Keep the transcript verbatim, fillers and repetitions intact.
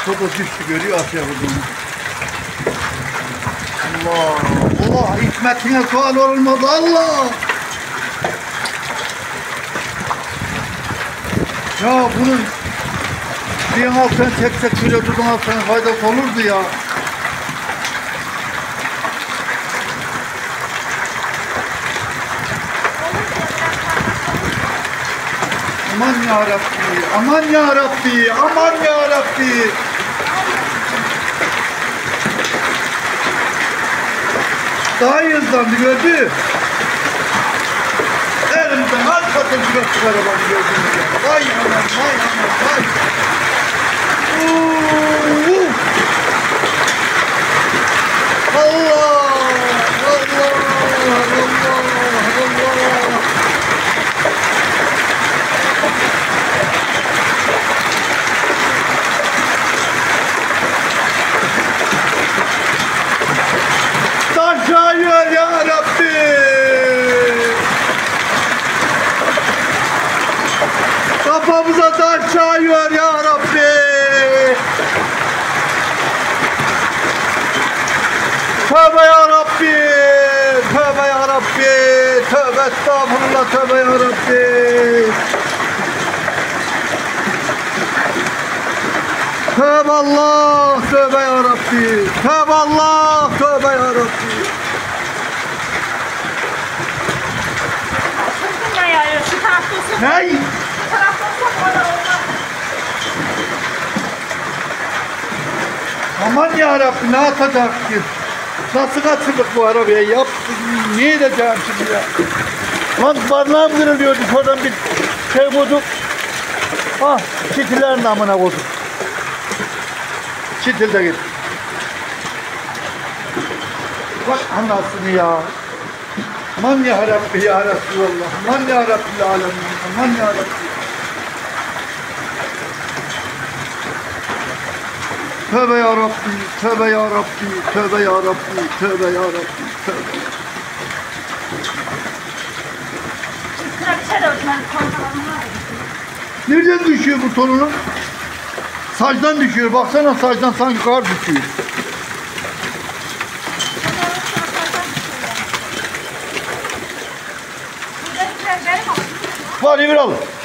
Topu düştü görüyor Asya vurduğunu. Allah, Allah hikmetine sual olmaz Allah. Ya bunun bir altına tek tek şöyle tutun altına faydası olurdu ya. Aman ya Rabbi, aman ya Rabbi, aman ya Rabbi. Daha iyi hızlandı gördü. Elimden hakikaten bir öptük arabanı gördünüz ya. Vay aman, vay aman, vay. Uuu. Allah, Allah, Allah, Allah. Taşıyor ya Rabbi. Kafamıza taş yağıyor ya Rabbi. Tövbe ya Rabbi. Tövbe ya Rabbi. Tövbe estağfurullah, tövbe ya Rabbi. Tövbe Allah, tövbe ya Rabbi. Tövbe Allah, tövbe ya Rabbi. Sırtın yayıyor, şu tarafta olsun. Ney? Şu tarafta olsun, orada olmaz. Aman ya Rabbi, ne yapacak ki? Nasıl kaçırdık bu arabaya? Yap, ne edeceğim şimdi ya? Lan barnağım kırılıyordu, oradan bir şey bulduk. Ah, çitilerin namına koyduk. Çitil de git. Bak anasını ya. Aman ya Rabbi ya Resulallah. Aman ya Rabbi alemin. Aman ya Rabbi. Tövbe ya Rabbi. Tövbe ya Rabbi. Tövbe ya Rabbi. Tövbe ya Rabbi. Tövbe. Sıra bir şey de ötmen, kontalarım var. Nereden düşüyor bu tonunun? Sacdan düşüyor. Baksana sacdan sanki kar düşüyor. Var bir al.